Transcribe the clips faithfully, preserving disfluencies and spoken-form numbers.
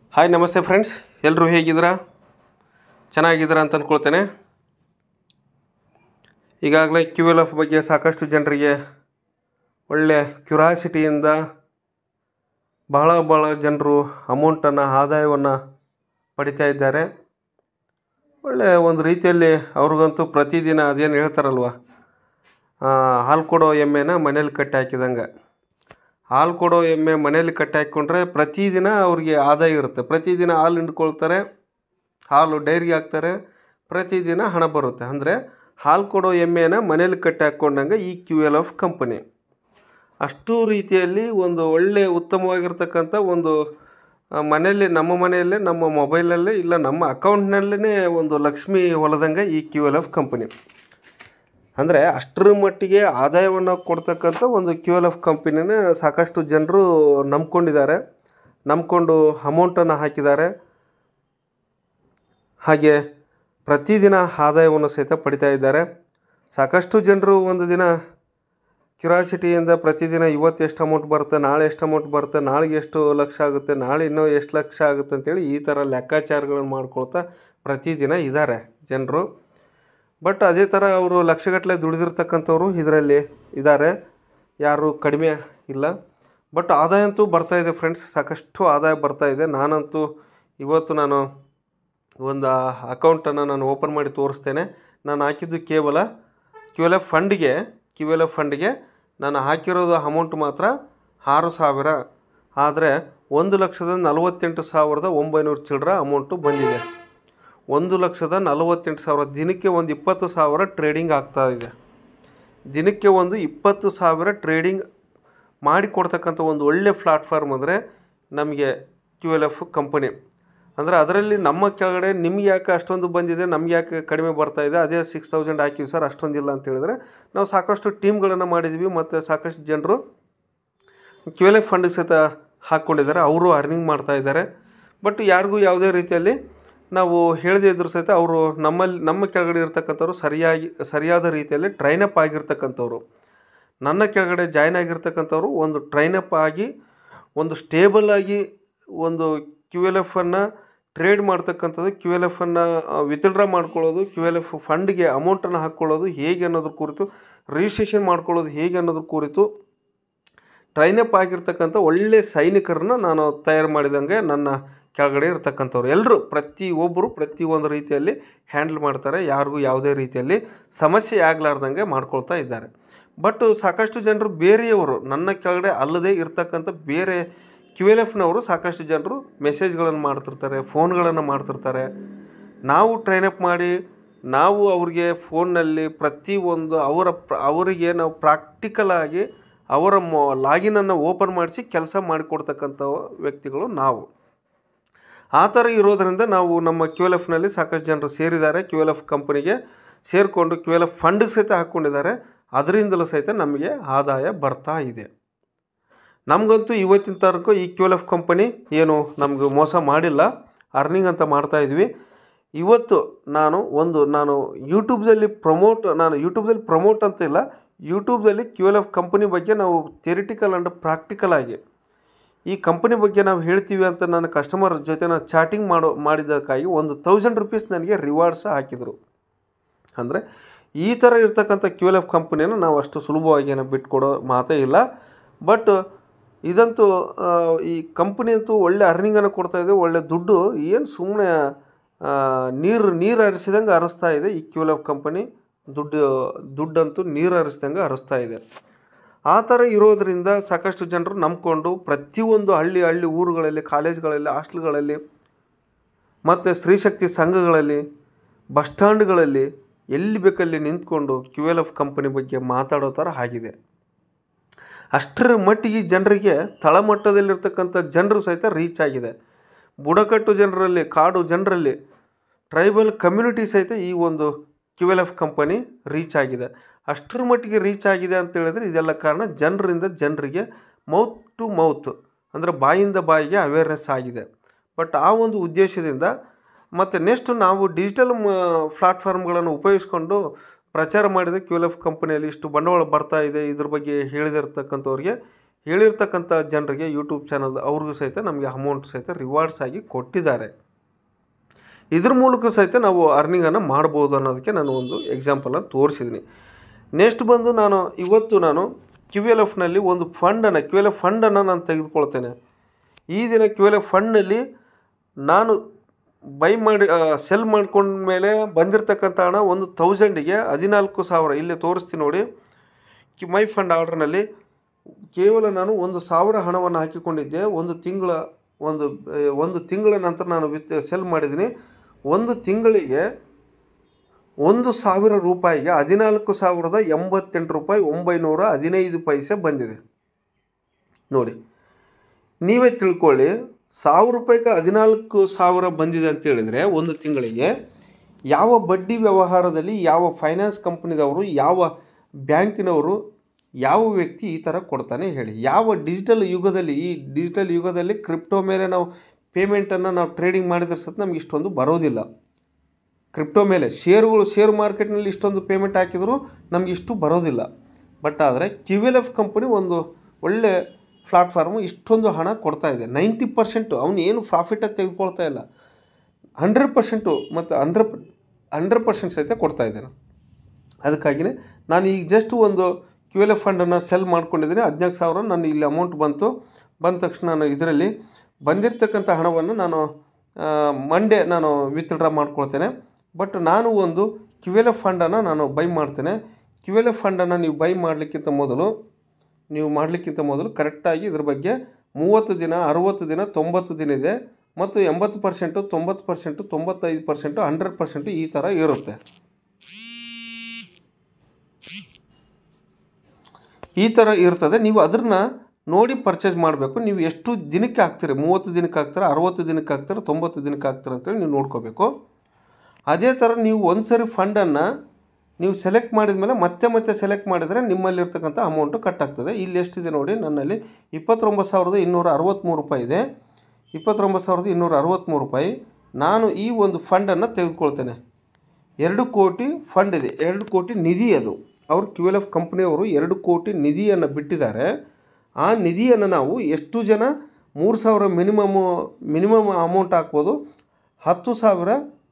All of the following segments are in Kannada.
ಹಾಯ್ ನಮಸ್ತೆ ಫ್ರೆಂಡ್ಸ್, ಎಲ್ಲರೂ ಹೇಗಿದ್ದೀರಾ? ಚೆನ್ನಾಗಿದ್ದೀರಾ ಅಂತ ಅಂದ್ಕೊಳ್ತೇನೆ. ಈಗಾಗಲೇ ಕ್ಯೂ ಎಲ್ ಎಫ್ ಬಗ್ಗೆ ಸಾಕಷ್ಟು ಜನರಿಗೆ ಒಳ್ಳೆಯ ಕ್ಯೂರಾಸಿಟಿಯಿಂದ ಬಹಳ ಬಹಳ ಜನರು ಅಮೌಂಟನ್ನು ಆದಾಯವನ್ನು ಪಡಿತಾ ಇದ್ದಾರೆ. ಒಳ್ಳೆಯ ಒಂದು ರೀತಿಯಲ್ಲಿ ಅವ್ರಿಗಂತೂ ಪ್ರತಿದಿನ ಅದೇನು ಹೇಳ್ತಾರಲ್ವ, ಹಾಲು ಕೊಡೋ ಎಮ್ಮೆನ ಮನೇಲಿ ಕಟ್ಟಿ ಹಾಕಿದಂಗೆ. ಹಾಲು ಕೊಡೋ ಎಮ್ಮೆ ಮನೇಲಿ ಕಟ್ಟಿ ಹಾಕ್ಕೊಂಡ್ರೆ ಪ್ರತಿದಿನ ಅವ್ರಿಗೆ ಆದಾಯ ಇರುತ್ತೆ. ಪ್ರತಿದಿನ ಹಾಲು ಹಿಂಡ್ಕೊಳ್ತಾರೆ, ಹಾಲು ಡೈರಿಗೆ ಹಾಕ್ತಾರೆ, ಪ್ರತಿದಿನ ಹಣ ಬರುತ್ತೆ. ಅಂದರೆ ಹಾಲು ಕೊಡೋ ಎಮ್ಮೆನ ಮನೇಲಿ ಕಟ್ಟಿ ಹಾಕ್ಕೊಂಡಂಗೆ ಈ ಕ್ಯೂ ಎಲ್ ಎಫ್ ಕಂಪನಿ ಅಷ್ಟು ರೀತಿಯಲ್ಲಿ ಒಂದು ಒಳ್ಳೆಯ ಉತ್ತಮವಾಗಿರ್ತಕ್ಕಂಥ ಒಂದು ಮನೆಯಲ್ಲಿ, ನಮ್ಮ ಮನೆಯಲ್ಲೇ, ನಮ್ಮ ಮೊಬೈಲಲ್ಲೇ, ಇಲ್ಲ ನಮ್ಮ ಅಕೌಂಟ್ನಲ್ಲೇ ಒಂದು ಲಕ್ಷ್ಮಿ ಹೊಲದಂಗೆ ಈ ಕ್ಯೂ ಎಲ್ ಎಫ್ ಕಂಪನಿ. ಅಂದರೆ ಅಷ್ಟರ ಮಟ್ಟಿಗೆ ಆದಾಯವನ್ನು ಕೊಡ್ತಕ್ಕಂಥ ಒಂದು ಕ್ಯೂ ಎಲ್ ಎಫ್ ಕಂಪನಿನ ಸಾಕಷ್ಟು ಜನರು ನಂಬ್ಕೊಂಡಿದ್ದಾರೆ, ನಂಬ್ಕೊಂಡು ಅಮೌಂಟನ್ನು ಹಾಕಿದ್ದಾರೆ. ಹಾಗೆ ಪ್ರತಿದಿನ ಆದಾಯವನ್ನು ಸಹಿತ ಪಡಿತಾ ಇದ್ದಾರೆ. ಸಾಕಷ್ಟು ಜನರು ಒಂದು ದಿನ ಕ್ಯೂರಾಸಿಟಿಯಿಂದ ಪ್ರತಿದಿನ ಇವತ್ತು ಎಷ್ಟು ಅಮೌಂಟ್ ಬರುತ್ತೆ, ನಾಳೆ ಎಷ್ಟು ಅಮೌಂಟ್ ಬರುತ್ತೆ, ನಾಳೆಗೆ ಎಷ್ಟು ಲಕ್ಷ ಆಗುತ್ತೆ, ನಾಳೆ ಇನ್ನೂ ಎಷ್ಟು ಲಕ್ಷ ಆಗುತ್ತೆ ಅಂತೇಳಿ ಈ ಥರ ಲೆಕ್ಕಾಚಾರಗಳನ್ನು ಮಾಡ್ಕೊಳ್ತಾ ಪ್ರತಿದಿನ ಇದ್ದಾರೆ ಜನರು. ಬಟ್ ಅದೇ ಥರ ಅವರು ಲಕ್ಷಗಟ್ಟಲೆ ದುಡಿದಿರ್ತಕ್ಕಂಥವ್ರು ಇದರಲ್ಲಿ ಇದ್ದಾರೆ, ಯಾರು ಕಡಿಮೆ ಇಲ್ಲ. ಬಟ್ ಆದಾಯ ಅಂತೂ ಬರ್ತಾಯಿದೆ ಫ್ರೆಂಡ್ಸ್, ಸಾಕಷ್ಟು ಆದಾಯ ಬರ್ತಾಯಿದೆ. ನಾನಂತೂ ಇವತ್ತು ನಾನು ಒಂದು ಅಕೌಂಟನ್ನು ನಾನು ಓಪನ್ ಮಾಡಿ ತೋರಿಸ್ತೇನೆ. ನಾನು ಹಾಕಿದ್ದು ಕೇವಲ ಕ್ಯೂ ಎಲ್ ಎಫ್ ಫಂಡ್ಗೆ ಕ್ಯೂ ಎಲ್ ಎಫ್ ಫಂಡ್ಗೆ ನಾನು ಹಾಕಿರೋದು ಅಮೌಂಟ್ ಮಾತ್ರ ಆರು ಸಾವಿರ. ಆದರೆ ಒಂದು ಲಕ್ಷದ ನಲವತ್ತೆಂಟು ಸಾವಿರದ ಒಂಬೈನೂರು ಚಿಲ್ಲರ ಅಮೌಂಟು ಬಂದಿದೆ. ಒಂದು ಲಕ್ಷದ ನಲವತ್ತೆಂಟು ಸಾವಿರ ದಿನಕ್ಕೆ ಒಂದು ಇಪ್ಪತ್ತು ಸಾವಿರ ಟ್ರೇಡಿಂಗ್ ಆಗ್ತಾಯಿದೆ. ದಿನಕ್ಕೆ ಒಂದು ಇಪ್ಪತ್ತು ಸಾವಿರ ಟ್ರೇಡಿಂಗ್ ಮಾಡಿಕೊಡ್ತಕ್ಕಂಥ ಒಂದು ಒಳ್ಳೆಯ ಪ್ಲಾಟ್ಫಾರ್ಮ್ ಅಂದರೆ ನಮಗೆ ಕ್ಯೂ ಎಲ್ ಎಫ್ ಕಂಪನಿ. ಅಂದರೆ ಅದರಲ್ಲಿ ನಮ್ಮ ಕೆಳಗಡೆ ನಿಮ್ಗೆ ಯಾಕೆ ಅಷ್ಟೊಂದು ಬಂದಿದೆ, ನಮ್ಗೆ ಯಾಕೆ ಕಡಿಮೆ ಬರ್ತಾಯಿದೆ, ಅದೇ ಸಿಕ್ಸ್ ತೌಸಂಡ್ ಹಾಕಿವಿ ಸರ್ ಅಷ್ಟೊಂದಿಲ್ಲ ಅಂತ ಹೇಳಿದ್ರೆ, ನಾವು ಸಾಕಷ್ಟು ಟೀಮ್ಗಳನ್ನು ಮಾಡಿದ್ವಿ ಮತ್ತು ಸಾಕಷ್ಟು ಜನರು ಕ್ಯೂ ಎಲ್ ಎಫ್ ಫಂಡಿಗೆ ಸಹಿತ ಹಾಕ್ಕೊಂಡಿದ್ದಾರೆ, ಅವರು ಅರ್ನಿಂಗ್ ಮಾಡ್ತಾಯಿದ್ದಾರೆ. ಬಟ್ ಯಾರಿಗೂ ಯಾವುದೇ ರೀತಿಯಲ್ಲಿ ನಾವು ಹೇಳದೇ ಇದ್ದರೂ ಸಹಿತ ಅವರು ನಮ್ಮಲ್ಲಿ ನಮ್ಮ ಕೆಳಗಡೆ ಇರ್ತಕ್ಕಂಥವ್ರು ಸರಿಯಾಗಿ ಸರಿಯಾದ ರೀತಿಯಲ್ಲಿ ಟ್ರೈನಪ್ ಆಗಿರ್ತಕ್ಕಂಥವ್ರು, ನನ್ನ ಕೆಳಗಡೆ ಜಾಯ್ನ್ ಆಗಿರ್ತಕ್ಕಂಥವ್ರು ಒಂದು ಟ್ರೈನಪ್ ಆಗಿ ಒಂದು ಸ್ಟೇಬಲ್ ಆಗಿ ಒಂದು ಕ್ಯೂ ಎಲ್ ಎಫನ್ನು ಟ್ರೇಡ್ ಮಾಡ್ತಕ್ಕಂಥದ್ದು, ಕ್ಯೂ ಎಲ್ ಎಫನ್ನು ವಿತ್ಡ್ರಾ ಮಾಡ್ಕೊಳ್ಳೋದು, ಕ್ಯೂ ಎಲ್ ಎಫ್ ಫಂಡ್ಗೆ ಅಮೌಂಟನ್ನು ಹಾಕ್ಕೊಳ್ಳೋದು ಹೇಗೆ ಅನ್ನೋದ್ರ ಕುರಿತು, ರಿಜಿಸ್ಟ್ರೇಷನ್ ಮಾಡ್ಕೊಳ್ಳೋದು ಹೇಗೆ ಅನ್ನೋದ್ರ ಕುರಿತು ಟ್ರೈನಪ್ ಆಗಿರ್ತಕ್ಕಂಥ ಒಳ್ಳೆಯ ಸೈನಿಕರನ್ನ ನಾನು ತಯಾರು ಮಾಡಿದಂಗೆ ನನ್ನ ಕೆಳಗಡೆ ಇರ್ತಕ್ಕಂಥವ್ರು ಎಲ್ಲರೂ ಪ್ರತಿಯೊಬ್ಬರು ಪ್ರತಿಯೊಂದು ರೀತಿಯಲ್ಲಿ ಹ್ಯಾಂಡಲ್ ಮಾಡ್ತಾರೆ. ಯಾರಿಗೂ ಯಾವುದೇ ರೀತಿಯಲ್ಲಿ ಸಮಸ್ಯೆ ಆಗಲಾರ್ದಂಗೆ ಮಾಡ್ಕೊಳ್ತಾ ಇದ್ದಾರೆ. ಬಟ್ ಸಾಕಷ್ಟು ಜನರು ಬೇರೆಯವರು, ನನ್ನ ಕೆಳಗಡೆ ಅಲ್ಲದೆ ಇರ್ತಕ್ಕಂಥ ಬೇರೆ ಕ್ಯೂ ಎಲ್ ಎಫ್ನವರು ಸಾಕಷ್ಟು ಜನರು ಮೆಸೇಜ್ಗಳನ್ನು ಮಾಡ್ತಿರ್ತಾರೆ, ಫೋನ್ಗಳನ್ನು ಮಾಡ್ತಿರ್ತಾರೆ. ನಾವು ಟ್ರೈನಪ್ ಮಾಡಿ ನಾವು ಅವ್ರಿಗೆ ಫೋನ್ನಲ್ಲಿ ಪ್ರತಿಯೊಂದು ಅವರ ಅವರಿಗೆ ನಾವು ಪ್ರಾಕ್ಟಿಕಲಾಗಿ ಅವರ ಮೊ ಲಾಗಿನನ್ನು ಓಪನ್ ಮಾಡಿಸಿ ಕೆಲಸ ಮಾಡಿಕೊಡ್ತಕ್ಕಂಥ ವ್ಯಕ್ತಿಗಳು ನಾವು. ಆ ಥರ ಇರೋದರಿಂದ ನಾವು ನಮ್ಮ ಕ್ಯೂ ಎಲ್ ಎಫ್ನಲ್ಲಿ ಸಾಕಷ್ಟು ಜನರು ಸೇರಿದ್ದಾರೆ, ಕ್ಯೂ ಎಲ್ ಎಫ್ ಕಂಪನಿಗೆ ಸೇರಿಕೊಂಡು ಕ್ಯೂ ಎಲ್ ಎಫ್ ಫಂಡ್ಗೆ ಸಹಿತ ಹಾಕ್ಕೊಂಡಿದ್ದಾರೆ. ಅದರಿಂದಲೂ ಸಹಿತ ನಮಗೆ ಆದಾಯ ಬರ್ತಾ ಇದೆ. ನಮಗಂತೂ ಇವತ್ತಿನ ತನಕ ಈ ಕ್ಯೂ ಎಲ್ ಎಫ್ ಕಂಪನಿ ಏನು ನಮಗೆ ಮೋಸ ಮಾಡಿಲ್ಲ, ಅರ್ನಿಂಗ್ ಅಂತ ಮಾಡ್ತಾಯಿದ್ವಿ. ಇವತ್ತು ನಾನು ಒಂದು ನಾನು ಯೂಟ್ಯೂಬ್ದಲ್ಲಿ ಪ್ರಮೋಟ್ ನಾನು ಯೂಟ್ಯೂಬ್ದಲ್ಲಿ ಪ್ರಮೋಟ್ ಅಂತ ಇಲ್ಲ, ಯೂಟ್ಯೂಬ್ದಲ್ಲಿ ಕ್ಯೂ ಎಲ್ ಎಫ್ ಕಂಪನಿ ಬಗ್ಗೆ ನಾವು ಥಿಯರಿಟಿಕಲ್ ಆ್ಯಂಡ್ ಪ್ರಾಕ್ಟಿಕಲ್ ಆಗಿ ಈ ಕಂಪನಿ ಬಗ್ಗೆ ನಾವು ಹೇಳ್ತೀವಿ ಅಂತ ನನ್ನ ಕಸ್ಟಮರ್ ಜೊತೆ ನಾನು ಚಾಟಿಂಗ್ ಮಾಡೋ ಮಾಡಿದ್ದಕ್ಕಾಗಿ ಒಂದು ತೌಸಂಡ್ ರುಪೀಸ್ ನನಗೆ ರಿವಾರ್ಡ್ಸ್ ಹಾಕಿದರು. ಅಂದರೆ ಈ ಥರ ಇರ್ತಕ್ಕಂಥ ಕ್ಯೂ ಎಲ್ ಎಫ್ ಕಂಪನಿಯನ್ನು ನಾವು ಅಷ್ಟು ಸುಲಭವಾಗಿ ಏನೋ ಬಿಟ್ಕೊಡೋ ಮಾತೇ ಇಲ್ಲ. ಬಟ್ ಇದಂತೂ ಈ ಕಂಪನಿ ಅಂತೂ ಒಳ್ಳೆ ಅರ್ನಿಂಗನ್ನು ಕೊಡ್ತಾಯಿದೆ, ಒಳ್ಳೆ ದುಡ್ಡು, ಏನು ಸುಮ್ಮನೆ ನೀರು ನೀರು ಹರಿಸಿದಂಗೆ ಹರಿಸ್ತಾ ಇದೆ ಈ ಕ್ಯೂ ಎಲ್ ಎಫ್ ಕಂಪನಿ. ದುಡ್ಡು ದುಡ್ಡಂತೂ ನೀರು ಹರಿಸಿದಂಗೆ ಹರಿಸ್ತಾ ಇದೆ. ಆ ಥರ ಇರೋದರಿಂದ ಸಾಕಷ್ಟು ಜನರು ನಂಬ್ಕೊಂಡು ಪ್ರತಿಯೊಂದು ಹಳ್ಳಿ ಹಳ್ಳಿ ಊರುಗಳಲ್ಲಿ, ಕಾಲೇಜ್ಗಳಲ್ಲಿ, ಹಾಸ್ಟೆಲ್ಗಳಲ್ಲಿ ಮತ್ತು ಸ್ತ್ರೀಶಕ್ತಿ ಸಂಘಗಳಲ್ಲಿ, ಬಸ್ ಸ್ಟ್ಯಾಂಡ್ಗಳಲ್ಲಿ ಎಲ್ಲಿ ಬೇಕಲ್ಲಿ ನಿಂತ್ಕೊಂಡು ಕ್ಯೂ ಎಲ್ ಎಫ್ ಕಂಪನಿ ಬಗ್ಗೆ ಮಾತಾಡೋ ಥರ ಆಗಿದೆ. ಅಷ್ಟರ ಮಟ್ಟಿಗೆ ಜನರಿಗೆ ತಳಮಟ್ಟದಲ್ಲಿರ್ತಕ್ಕಂಥ ಜನರು ಸಹಿತ ರೀಚ್ ಆಗಿದೆ. ಬುಡಕಟ್ಟು ಜನರಲ್ಲಿ, ಕಾಡು ಜನರಲ್ಲಿ, ಟ್ರೈಬಲ್ ಕಮ್ಯುನಿಟಿ ಸಹಿತ ಈ ಒಂದು Q L F company reach ಆಗಿದೆ. ಅಷ್ಟರ ಮಟ್ಟಿಗೆ ರೀಚ್ ಆಗಿದೆ ಅಂತ ಹೇಳಿದ್ರೆ ಇದೆಲ್ಲ ಕಾರಣ ಜನರಿಂದ ಜನರಿಗೆ ಮೌತ್ ಟು ಮೌತ್, ಅಂದರೆ ಬಾಯಿಂದ ಬಾಯಿಗೆ ಅವೇರ್ನೆಸ್ ಆಗಿದೆ. ಬಟ್ ಆ ಒಂದು ಉದ್ದೇಶದಿಂದ ಮತ್ತು ನೆಕ್ಸ್ಟ್ ನಾವು ಡಿಜಿಟಲ್ ಮ ಪ್ಲಾಟ್ಫಾರ್ಮ್ಗಳನ್ನು ಉಪಯೋಗಿಸ್ಕೊಂಡು ಪ್ರಚಾರ ಮಾಡಿದ ಕ್ಯೂ ಎಲ್ ಎಫ್ ಕಂಪನಿಯಲ್ಲಿ ಇಷ್ಟು ಬಂಡವಾಳ ಬರ್ತಾ ಇದೆ, ಇದ್ರ ಬಗ್ಗೆ ಹೇಳಿದಿರ್ತಕ್ಕಂಥವ್ರಿಗೆ ಹೇಳಿರ್ತಕ್ಕಂಥ ಜನರಿಗೆ ಯೂಟ್ಯೂಬ್ ಚಾನಲ್ ಅವ್ರಿಗೂ ಸಹಿತ ನಮಗೆ ಅಮೌಂಟ್ ಸಹಿತ ರಿವಾರ್ಡ್ಸ್ ಆಗಿ ಕೊಟ್ಟಿದ್ದಾರೆ. ಇದ್ರ ಮೂಲಕ ಸಹಿತ ನಾವು ಅರ್ನಿಂಗನ್ನು ಮಾಡ್ಬೋದು ಅನ್ನೋದಕ್ಕೆ ನಾನು ಒಂದು ಎಕ್ಸಾಂಪಲನ್ನು ತೋರಿಸಿದ್ದೀನಿ. ನೆಕ್ಸ್ಟ್ ಬಂದು ನಾನು ಇವತ್ತು ನಾನು ಕ್ಯೂ ಎಲ್ ಎಫ್ನಲ್ಲಿ ಒಂದು ಫಂಡನ್ನು ಕ್ಯೂ ಎಲ್ ಎಫ್ ಫಂಡನ್ನು ನಾನು ತೆಗೆದುಕೊಳ್ತೇನೆ. ಈ ದಿನ ಕ್ಯೂ ಎಲ್ ಎಫ್ ಫಂಡ್ನಲ್ಲಿ ನಾನು ಬೈ ಮಾಡಿ ಸೆಲ್ ಮಾಡ್ಕೊಂಡ ಮೇಲೆ ಬಂದಿರತಕ್ಕಂಥ ಹಣ ಒಂದು ತೌಸಂಡಿಗೆ ಹದಿನಾಲ್ಕು ಸಾವಿರ ಇಲ್ಲಿ ತೋರಿಸ್ತೀನಿ ನೋಡಿ. ಮೈ ಫಂಡ್ ಆರ್ಡ್ರ್ನಲ್ಲಿ ಕೇವಲ ನಾನು ಒಂದು ಸಾವಿರ ಹಣವನ್ನು ಹಾಕಿಕೊಂಡಿದ್ದೆ. ಒಂದು ತಿಂಗಳ ಒಂದು ಒಂದು ತಿಂಗಳ ನಂತರ ನಾನು ವಿತ್ ಸೆಲ್ ಮಾಡಿದ್ದೀನಿ. ಒಂದು ತಿಂಗಳಿಗೆ ಒಂದು ಸಾವಿರ ರೂಪಾಯಿಗೆ ಹದಿನಾಲ್ಕು ಸಾವಿರದ ಎಂಬತ್ತೆಂಟು ರೂಪಾಯಿ ಒಂಬೈನೂರ ಹದಿನೈದು ಪೈಸೆ ಬಂದಿದೆ ನೋಡಿ. ನೀವೇ ತಿಳ್ಕೊಳ್ಳಿ, ಸಾವಿರ ರೂಪಾಯಿಗೆ ಹದಿನಾಲ್ಕು ಸಾವಿರ ಬಂದಿದೆ ಅಂತ ಹೇಳಿದರೆ ಒಂದು ತಿಂಗಳಿಗೆ ಯಾವ ಬಡ್ಡಿ ವ್ಯವಹಾರದಲ್ಲಿ ಯಾವ ಫೈನಾನ್ಸ್ ಕಂಪ್ನಿದವರು ಯಾವ ಬ್ಯಾಂಕಿನವರು ಯಾವ ವ್ಯಕ್ತಿ ಈ ಥರ ಕೊಡ್ತಾನೆ ಹೇಳಿ? ಯಾವ ಡಿಜಿಟಲ್ ಯುಗದಲ್ಲಿ ಈ ಡಿಜಿಟಲ್ ಯುಗದಲ್ಲಿ ಕ್ರಿಪ್ಟೋ ಮೇಲೆ ನಾವು ಪೇಮೆಂಟನ್ನು ನಾವು ಟ್ರೇಡಿಂಗ್ ಮಾಡಿದ್ರೆ ಸತ್ ನಮ್ಗೆ ಇಷ್ಟೊಂದು ಬರೋದಿಲ್ಲ. ಕ್ರಿಪ್ಟೋ ಮೇಲೆ ಶೇರುಗಳು ಶೇರ್ ಮಾರ್ಕೆಟ್ನಲ್ಲಿ ಇಷ್ಟೊಂದು ಪೇಮೆಂಟ್ ಹಾಕಿದರೂ ನಮ್ಗೆ ಇಷ್ಟು ಬರೋದಿಲ್ಲ. ಬಟ್ ಆದರೆ ಕ್ಯೂ ಎಲ್ ಎಫ್ ಕಂಪನಿ ಒಂದು ಒಳ್ಳೆ ಪ್ಲಾಟ್ಫಾರ್ಮು ಇಷ್ಟೊಂದು ಹಣ ಕೊಡ್ತಾ ಇದೆ. ನೈಂಟಿ ಪರ್ಸೆಂಟು ಅವನು ಏನು ಪ್ರಾಫಿಟಾಗಿ ತೆಗೆದುಕೊಳ್ತಾ ಇಲ್ಲ, ಹಂಡ್ರೆಡ್ ಪರ್ಸೆಂಟು ಮತ್ತು ಹಂಡ್ರೆಡ್ ಹಂಡ್ರೆಡ್ ಪರ್ಸೆಂಟ್ ಸಹಿತ ಕೊಡ್ತಾ ಇದ್ದೇನೆ. ಅದಕ್ಕಾಗಿಯೇ ನಾನು ಈಗ ಜಸ್ಟ್ ಒಂದು ಕ್ಯೂ ಎಲ್ ಎಫ್ ಫಂಡನ್ನು ಸೆಲ್ ಮಾಡ್ಕೊಂಡಿದ್ದೀನಿ. ಹದಿನಾಲ್ಕು ಸಾವಿರ ನಾನು ಇಲ್ಲಿ ಅಮೌಂಟ್ ಬಂತು. ಬಂದ ತಕ್ಷಣ ನಾನು ಇದರಲ್ಲಿ ಬಂದಿರತಕ್ಕಂಥ ಹಣವನ್ನು ನಾನು ಮಂಡೇ ನಾನು ವಿತ್ಡ್ರಾ ಮಾಡ್ಕೊಳ್ತೇನೆ. ಬಟ್ ನಾನು ಒಂದು ಕ್ಯೂ ಎಲ್ ಎಫ್ ಫಂಡನ್ನು ನಾನು ಬೈ ಮಾಡ್ತೇನೆ. ಕ್ಯೂ ಎಲ್ ಎಫ್ ಫಂಡನ್ನು ನೀವು ಬೈ ಮಾಡಲಿಕ್ಕಿಂತ ಮೊದಲು ನೀವು ಮಾಡಲಿಕ್ಕಿಂತ ಮೊದಲು ಕರೆಕ್ಟಾಗಿ ಇದ್ರ ಬಗ್ಗೆ ಮೂವತ್ತು ದಿನ ಅರುವತ್ತು ದಿನ ತೊಂಬತ್ತು ದಿನ ಇದೆ ಮತ್ತು ಎಂಬತ್ತು ಪರ್ಸೆಂಟು ತೊಂಬತ್ತು ಪರ್ಸೆಂಟು ತೊಂಬತ್ತೈದು ಪರ್ಸೆಂಟು ಹಂಡ್ರೆಡ್ ಪರ್ಸೆಂಟು ಈ ಥರ ಇರುತ್ತೆ. ಈ ಥರ ಇರ್ತದೆ. ನೀವು ಅದನ್ನು ನೋಡಿ ಪರ್ಚೇಸ್ ಮಾಡಬೇಕು. ನೀವು ಎಷ್ಟು ದಿನಕ್ಕೆ ಹಾಕ್ತೀರಿ, ಮೂವತ್ತು ದಿನಕ್ಕೆ ಹಾಕ್ತೀರ, ಅರುವತ್ತು ದಿನಕ್ಕೆ ಹಾಕ್ತೀರ, ತೊಂಬತ್ತು ದಿನಕ್ಕೆ ಹಾಕ್ತೀರ ಅಂತೇಳಿ ನೀವು ನೋಡ್ಕೋಬೇಕು. ಅದೇ ಥರ ನೀವು ಒಂದು ಸರಿ ಫಂಡನ್ನು ನೀವು ಸೆಲೆಕ್ಟ್ ಮಾಡಿದ ಮೇಲೆ ಮತ್ತೆ ಮತ್ತೆ ಸೆಲೆಕ್ಟ್ ಮಾಡಿದರೆ ನಿಮ್ಮಲ್ಲಿರ್ತಕ್ಕಂಥ ಅಮೌಂಟು ಕಟ್ ಆಗ್ತದೆ. ಇಲ್ಲಿ ಎಷ್ಟಿದೆ ನೋಡಿ, ನನ್ನಲ್ಲಿ ಇಪ್ಪತ್ತೊಂಬತ್ತು ಸಾವಿರದ ಇನ್ನೂರ ಅರವತ್ತ್ಮೂರು ರೂಪಾಯಿ ಇದೆ. ಇಪ್ಪತ್ತೊಂಬತ್ತು ಸಾವಿರದ ಇನ್ನೂರ ಅರವತ್ತ್ಮೂರು ರೂಪಾಯಿ ನಾನು ಈ ಒಂದು ಫಂಡನ್ನು ತೆಗೆದುಕೊಳ್ತೇನೆ. ಎರಡು ಕೋಟಿ ಫಂಡ್ ಇದೆ, ಎರಡು ಕೋಟಿ ನಿಧಿ ಅದು. ಅವರು ಕ್ಯೂ ಎಲ್ ಎಫ್ ಕಂಪ್ನಿಯವರು ಎರಡು ಕೋಟಿ ನಿಧಿಯನ್ನು ಬಿಟ್ಟಿದ್ದಾರೆ. ಆ ನಿಧಿಯನ್ನು ನಾವು ಎಷ್ಟು ಜನ ಮೂರು ಸಾವಿರ ಮಿನಿಮಮ್ಮು ಮಿನಿಮಮ್ ಅಮೌಂಟ್ ಹಾಕ್ಬೋದು. ಹತ್ತು ಸಾವಿರ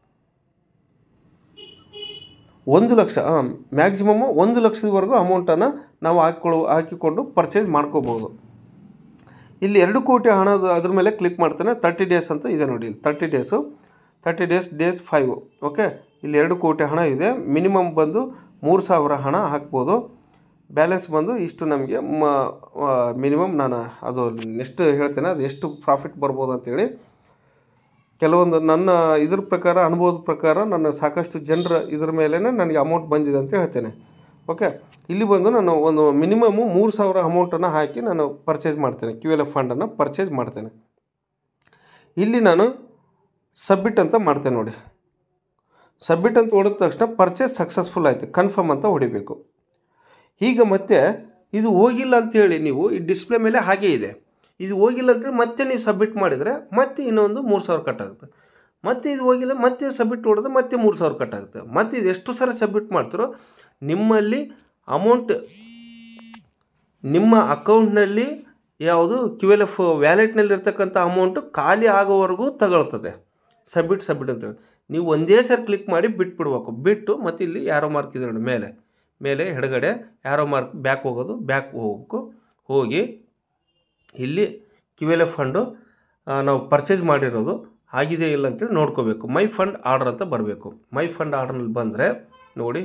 ಒಂದು ಲಕ್ಷ ಮ್ಯಾಕ್ಸಿಮಮ್ಮು ಒಂದು ಲಕ್ಷದವರೆಗೂ ಅಮೌಂಟನ್ನು ನಾವು ಹಾಕ್ಕೊಳ್ಳೋ ಹಾಕಿಕೊಂಡು ಪರ್ಚೇಸ್ ಮಾಡ್ಕೋಬೋದು. ಇಲ್ಲಿ ಎರಡು ಕೋಟಿ ಹಣದ ಅದ್ರ ಮೇಲೆ ಕ್ಲಿಕ್ ಮಾಡ್ತಾನೆ. ತರ್ಟಿ ಡೇಸ್ ಅಂತ ಇದೆ ನೋಡಿ, ಇಲ್ಲಿ thirty days thirty days days five okay. ಇಲ್ಲಿ ಎರಡು ಕೋಟಿ ಹಣ ಇದೆ. ಮಿನಿಮಮ್ ಬಂದು ಮೂರು ಸಾವಿರ ಹಣ ಹಾಕ್ಬೋದು. ಬ್ಯಾಲೆನ್ಸ್ ಬಂದು ಇಷ್ಟು ನಮಗೆ ಮಿನಿಮಮ್ ನಾನು ಅದು ನೆಕ್ಸ್ಟ್ ಹೇಳ್ತೇನೆ ಅದು ಎಷ್ಟು ಪ್ರಾಫಿಟ್ ಬರ್ಬೋದು ಅಂತೇಳಿ. ಕೆಲವೊಂದು ನನ್ನ ಇದ್ರ ಪ್ರಕಾರ ಅನುಭವದ ಪ್ರಕಾರ ನನ್ನ ಸಾಕಷ್ಟು ಜನರ ಇದ್ರ ಮೇಲೇ ನನಗೆ ಅಮೌಂಟ್ ಬಂದಿದೆ ಅಂತ ಹೇಳ್ತೇನೆ ಓಕೆ. ಇಲ್ಲಿ ಬಂದು ನಾನು ಒಂದು ಮಿನಿಮಮ್ಮು ಮೂರು ಸಾವಿರ ಅಮೌಂಟನ್ನು ಹಾಕಿ ನಾನು ಪರ್ಚೇಸ್ ಮಾಡ್ತೇನೆ, ಕ್ಯೂ ಎಲ್ ಎಫ್ ಫಂಡನ್ನು ಪರ್ಚೇಸ್ ಮಾಡ್ತೇನೆ. ಇಲ್ಲಿ ನಾನು ಸಬ್ಮಿಟ್ ಅಂತ ಮಾಡ್ತೇನೆ ನೋಡಿ. ಸಬ್ಮಿಟ್ ಅಂತ ಹೊಡೆದ ತಕ್ಷಣ ಪರ್ಚೇಸ್ ಸಕ್ಸಸ್ಫುಲ್ ಆಯಿತು, ಕನ್ಫರ್ಮ್ ಅಂತ ಹೊಡಿಬೇಕು. ಈಗ ಮತ್ತೆ ಇದು ಹೋಗಿಲ್ಲ ಅಂಥೇಳಿ ನೀವು ಈ ಡಿಸ್ಪ್ಲೇ ಮೇಲೆ ಹಾಗೇ ಇದೆ, ಇದು ಹೋಗಿಲ್ಲ ಅಂತೇಳಿ ಮತ್ತೆ ನೀವು ಸಬ್ಮಿಟ್ ಮಾಡಿದರೆ ಮತ್ತೆ ಇನ್ನೊಂದು ಮೂರು ಸಾವಿರ ಕಟ್ಟಾಗುತ್ತೆ. ಮತ್ತೆ ಇದು ಹೋಗಿಲ್ಲ ಮತ್ತೆ ಸಬ್ಮಿಟ್ ಹೊಡೆದ್ರೆ ಮತ್ತೆ ಮೂರು ಸಾವಿರ ಕಟ್ಟಾಗುತ್ತೆ. ಮತ್ತು ಇದು ಎಷ್ಟು ಸರಿ ಸಬ್ಮಿಟ್ ಮಾಡ್ತಾರೋ ನಿಮ್ಮಲ್ಲಿ ಅಮೌಂಟ್ ನಿಮ್ಮ ಅಕೌಂಟ್ನಲ್ಲಿ ಯಾವುದು ಕ್ಯೂ ಎಲ್ ಎಫ್ ವ್ಯಾಲೆಟ್ನಲ್ಲಿರ್ತಕ್ಕಂಥ ಅಮೌಂಟು ಖಾಲಿ ಆಗೋವರೆಗೂ ತಗೊಳ್ತದೆ. ಸಬ್ಮಿಟ್ ಸಬ್ಮಿಟ್ ಅಂತೇಳಿ ನೀವು ಒಂದೇ ಸರಿ ಕ್ಲಿಕ್ ಮಾಡಿ ಬಿಟ್ಬಿಡ್ಬೇಕು. ಬಿಟ್ಟು ಮತ್ತು ಇಲ್ಲಿ ಯಾರೋ ಮಾರ್ಕ್ ಇದೆ ನೋಡಿ ಮೇಲೆ ಮೇಲೆ ಎಡಗಡೆ ಯಾರೋ ಮಾರ್ಕ್ ಬ್ಯಾಕ್ ಹೋಗೋದು, ಬ್ಯಾಕ್ ಹೋಗ್ಬೇಕು. ಹೋಗಿ ಇಲ್ಲಿ ಕ್ಯೂ ಎಲ್ ಎಫ್ ಫಂಡು ನಾವು ಪರ್ಚೇಸ್ ಮಾಡಿರೋದು ಆಗಿದೆ ಇಲ್ಲ ಅಂತೇಳಿ ನೋಡ್ಕೋಬೇಕು. ಮೈ ಫಂಡ್ ಆರ್ಡರ್ ಅಂತ ಬರಬೇಕು. ಮೈ ಫಂಡ್ ಆರ್ಡರ್ನಲ್ಲಿ ಬಂದರೆ ನೋಡಿ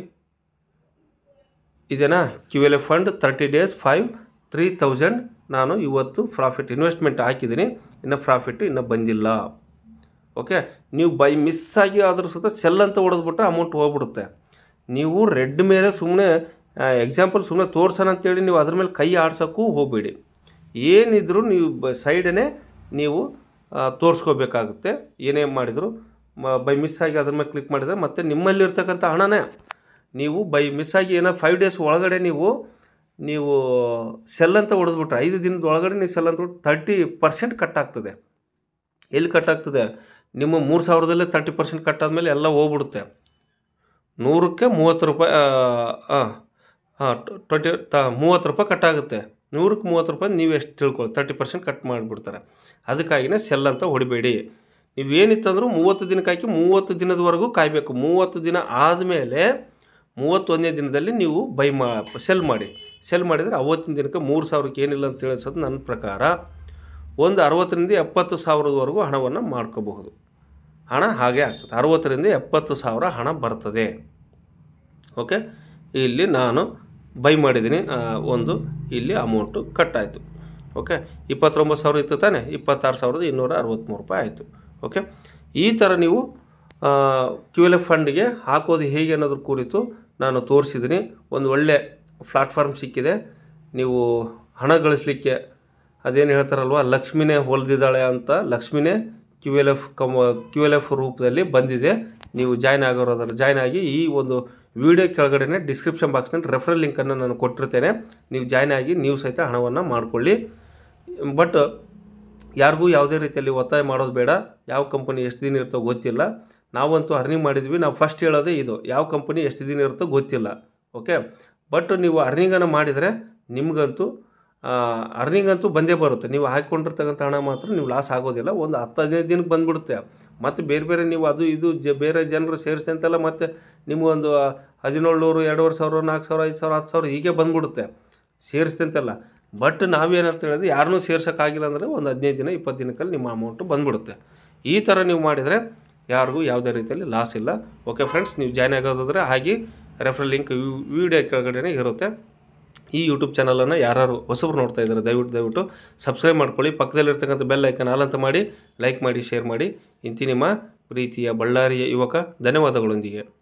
ಇದೇನಾ Q L F fund thirty days five three thousand ನಾನು ಇವತ್ತು ಪ್ರಾಫಿಟ್ ಇನ್ವೆಸ್ಟ್ಮೆಂಟ್ ಹಾಕಿದ್ದೀನಿ. ಇನ್ನು ಪ್ರಾಫಿಟ್ಟು ಇನ್ನೂ ಬಂದಿಲ್ಲ ಓಕೆ. ನೀವು ಬೈ ಮಿಸ್ ಆಗಿ ಅದ್ರ ಸುತ್ತ ಸೆಲ್ ಅಂತ ಹೊಡೆದ್ಬಿಟ್ರೆ ಅಮೌಂಟ್ ಹೋಗ್ಬಿಡುತ್ತೆ. ನೀವು ರೆಡ್ ಮೇಲೆ ಸುಮ್ಮನೆ ಎಕ್ಸಾಂಪಲ್ ಸುಮ್ಮನೆ ತೋರ್ಸೋಣ ಅಂತೇಳಿ ನೀವು ಅದ್ರ ಮೇಲೆ ಕೈ ಆಡ್ಸೋಕ್ಕೂ ಹೋಗಬೇಡಿ. ಏನಿದ್ರು ನೀವು ಬ ಸೈಡೇ ನೀವು ತೋರಿಸ್ಕೋಬೇಕಾಗುತ್ತೆ. ಏನೇ ಮಾಡಿದ್ರು ಬೈ ಮಿಸ್ ಆಗಿ ಅದ್ರ ಮೇಲೆ ಕ್ಲಿಕ್ ಮಾಡಿದರೆ ಮತ್ತು ನಿಮ್ಮಲ್ಲಿರ್ತಕ್ಕಂಥ ಹಣನೇ ನೀವು ಬೈ ಮಿಸ್ ಆಗಿ ಏನೋ ಫೈವ್ ಡೇಸ್ ಒಳಗಡೆ ನೀವು ನೀವು ಸೆಲ್ ಅಂತ ಹೊಡೆದ್ಬಿಟ್ರೆ ಐದು ದಿನದ ಒಳಗಡೆ ನೀವು ಸೆಲ್ ಅಂತ ಹೊಡೆದು ತರ್ಟಿ ಪರ್ಸೆಂಟ್ ಕಟ್ ಆಗ್ತದೆ. ಎಲ್ಲಿ ಕಟ್ ಆಗ್ತದೆ? ನಿಮ್ಮ ಮೂರು ಸಾವಿರದಲ್ಲೇ ತರ್ಟಿ ಪರ್ಸೆಂಟ್ ಕಟ್ಟಾದ್ಮೇಲೆ ಎಲ್ಲ ಹೋಗ್ಬಿಡುತ್ತೆ. ನೂರಕ್ಕೆ ಮೂವತ್ತು ರೂಪಾಯಿ ಹಾಂ ಹಾಂ ಟ್ವೆಂಟಿ ತ ಮೂವತ್ತು ರೂಪಾಯಿ ಕಟ್ಟಾಗುತ್ತೆ. ನೂರಕ್ಕೆ ಮೂವತ್ತು ರೂಪಾಯಿ ನೀವು ಎಷ್ಟು ತಿಳ್ಕೊಳ್ಳಿ ತರ್ಟಿ ಪರ್ಸೆಂಟ್ ಕಟ್ ಮಾಡಿಬಿಡ್ತಾರೆ. ಅದಕ್ಕಾಗಿಯೇ ಸೆಲ್ ಅಂತ ಹೊಡಿಬೇಡಿ. ನೀವೇನಿತ್ತಂದ್ರೂ ಮೂವತ್ತು ದಿನಕ್ಕೆ ಹಾಕಿ ಮೂವತ್ತು ದಿನದವರೆಗೂ ಕಾಯಬೇಕು. ಮೂವತ್ತು ದಿನ ಆದಮೇಲೆ ಮೂವತ್ತೊಂದನೇ ದಿನದಲ್ಲಿ ನೀವು ಬೈ ಮಾ ಸೆಲ್ ಮಾಡಿ. ಸೆಲ್ ಮಾಡಿದರೆ ಅವತ್ತಿನ ದಿನಕ್ಕೆ ಮೂರು ಸಾವಿರಕ್ಕೆ ಏನಿಲ್ಲ ಅಂತ ತಿಳಿಸೋದು ನನ್ನ ಪ್ರಕಾರ ಒಂದು ಅರವತ್ತರಿಂದ ಎಪ್ಪತ್ತು ಸಾವಿರದವರೆಗೂ ಹಣವನ್ನು ಮಾಡ್ಕೋಬಹುದು. ಹಣ ಹಾಗೆ ಆಗ್ತದೆ, ಅರವತ್ತರಿಂದ ಎಪ್ಪತ್ತು ಸಾವಿರ ಹಣ ಬರ್ತದೆ. ಓಕೆ, ಇಲ್ಲಿ ನಾನು ಬೈ ಮಾಡಿದ್ದೀನಿ, ಒಂದು ಇಲ್ಲಿ ಅಮೌಂಟು ಕಟ್ ಆಯಿತು. ಓಕೆ, ಇಪ್ಪತ್ತೊಂಬತ್ತು ಸಾವಿರ ಇತ್ತು ತಾನೆ, ಇಪ್ಪತ್ತಾರು ಸಾವಿರದ ಇನ್ನೂರ ಅರವತ್ತ್ಮೂರು ರೂಪಾಯಿ ಆಯಿತು. ಓಕೆ, ಈ ಥರ ನೀವು ಕ್ಯೂ ಎಲ್ ಎಫ್ ಫಂಡಿಗೆ ಹಾಕೋದು ಹೇಗೆ ಅನ್ನೋದ್ರ ಕುರಿತು ನಾನು ತೋರಿಸಿದ್ದೀನಿ. ಒಂದು ಒಳ್ಳೆ ಪ್ಲಾಟ್ಫಾರ್ಮ್ ಸಿಕ್ಕಿದೆ. ನೀವು ಹಣ ಗಳಿಸಲಿಕ್ಕೆ ಅದೇನು ಹೇಳ್ತಾರಲ್ವ, ಲಕ್ಷ್ಮಿನೇ ಹೊಲಿದಿದ್ದಾಳೆ ಅಂತ, ಲಕ್ಷ್ಮಿನೇ Q L F cum Q L F ರೂಪದಲ್ಲಿ ಬಂದಿದೆ. ನೀವು ಜಾಯ್ನ್ ಆಗೋರೋದ್ರ ಜಾಯ್ನ್ ಆಗಿ ಈ ಒಂದು ವಿಡಿಯೋ ಕೆಳಗಡೆ ಡಿಸ್ಕ್ರಿಪ್ಷನ್ ಬಾಕ್ಸ್ನಲ್ಲಿ ರೆಫರಲ್ ಲಿಂಕನ್ನು ನಾನು ಕೊಟ್ಟಿರ್ತೇನೆ. ನೀವು ಜಾಯ್ನ್ ಆಗಿ ನೀವು ಸಹಿತ ಹಣವನ್ನು ಮಾಡಿಕೊಳ್ಳಿ. ಬಟ್ ಯಾರಿಗೂ ಯಾವುದೇ ರೀತಿಯಲ್ಲಿ ಒತ್ತಾಯ ಮಾಡೋದು ಬೇಡ. ಯಾವ ಕಂಪನಿ ಎಷ್ಟು ದಿನ ಇರ್ತೋ ಗೊತ್ತಿಲ್ಲ. ನಾವಂತೂ ಅರ್ನಿಂಗ್ ಮಾಡಿದ್ವಿ. ನಾವು ಫಸ್ಟ್ ಹೇಳೋದೇ ಇದು, ಯಾವ ಕಂಪನಿ ಎಷ್ಟು ದಿನ ಇರುತ್ತೋ ಗೊತ್ತಿಲ್ಲ. ಓಕೆ, ಬಟ್ ನೀವು ಅರ್ನಿಂಗನ್ನು ಮಾಡಿದರೆ ನಿಮಗಂತೂ ಅರ್ನಿಂಗ್ ಅಂತೂ ಬಂದೇ ಬರುತ್ತೆ. ನೀವು ಹಾಕಿಕೊಂಡಿರ್ತಕ್ಕಂಥ ಹಣ ಮಾತ್ರ ನೀವು ಲಾಸ್ ಆಗೋದಿಲ್ಲ. ಒಂದು ಹತ್ತು ಹದಿನೈದು ದಿನಕ್ಕೆ ಬಂದುಬಿಡುತ್ತೆ. ಮತ್ತು ಬೇರೆ ಬೇರೆ ನೀವು ಅದು ಇದು ಜ ಬೇರೆ ಜನರು ಸೇರಿಸಿ ಅಂತೆಲ್ಲ ಮತ್ತು ನಿಮಗೊಂದು ಹದಿನೇಳು ನೂರು ಎರಡೂವರೆ ಸಾವಿರ ನಾಲ್ಕು ಸಾವಿರ ಐದು ಸಾವಿರ ಹತ್ತು ಸಾವಿರ ಹೀಗೆ ಬಂದುಬಿಡುತ್ತೆ ಸೇರಿಸ್ತೆ ಅಂತೆಲ್ಲ. ಬಟ್ ನಾವೇನಂತ ಹೇಳಿದ್ರೆ ಯಾರನ್ನೂ ಸೇರ್ಸೋಕ್ಕಾಗಿಲ್ಲ ಅಂದರೆ ಒಂದು ಹದಿನೈದು ದಿನ ಇಪ್ಪತ್ತು ದಿನಕ್ಕಲ್ಲಿ ನಿಮ್ಮ ಅಮೌಂಟು ಬಂದುಬಿಡುತ್ತೆ. ಈ ಥರ ನೀವು ಮಾಡಿದರೆ ಯಾರಿಗೂ ಯಾವುದೇ ರೀತಿಯಲ್ಲಿ ಲಾಸ್ ಇಲ್ಲ. ಓಕೆ ಫ್ರೆಂಡ್ಸ್, ನೀವು ಜಾಯ್ನ್ ಆಗೋದಾದರೆ ಹಾಗೆ ರೆಫರಲ್ ಲಿಂಕ್ ವಿಡಿಯೋ ಕೆಳಗಡೆ ಇರುತ್ತೆ. ಈ ಯೂಟ್ಯೂಬ್ ಚಾನಲನ್ನು ಯಾರು ಹೊಸಬ್ರು ನೋಡ್ತಾ ಇದ್ದಾರೆ ದಯವಿಟ್ಟು ದಯವಿಟ್ಟು ಸಬ್ಸ್ಕ್ರೈಬ್ ಮಾಡ್ಕೊಳ್ಳಿ. ಪಕ್ಕದಲ್ಲಿರ್ತಕ್ಕಂಥ ಬೆಲ್ ಐಕನ್ ಆಲ್ ಅಂತ ಮಾಡಿ, ಲೈಕ್ ಮಾಡಿ, ಶೇರ್ ಮಾಡಿ. ಇಂತಿ ನಿಮ್ಮ ಪ್ರೀತಿಯ ಬಳ್ಳಾರಿಯ ಯುವಕ. ಧನ್ಯವಾದಗಳೊಂದಿಗೆ.